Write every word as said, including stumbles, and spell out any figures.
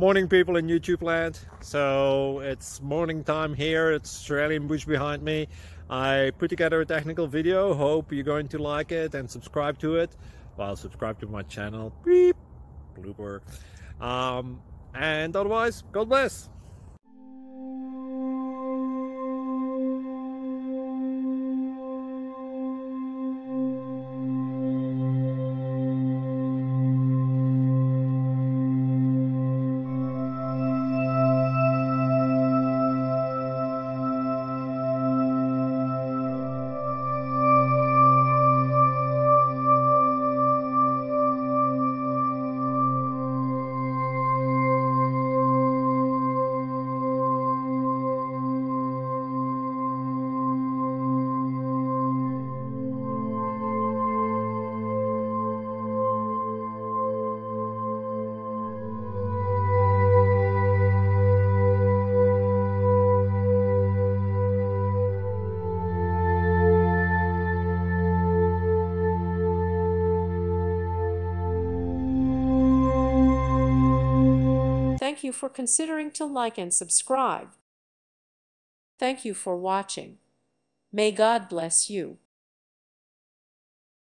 Morning, people in YouTube land. So it's morning time here. It's Australian bush behind me. I put together a technical video. Hope you're going to like it and subscribe to it. Well, subscribe to my channel. Beep. Blooper. Um, and otherwise, God bless. Thank you for considering to like and subscribe. Thank you for watching. May God bless you.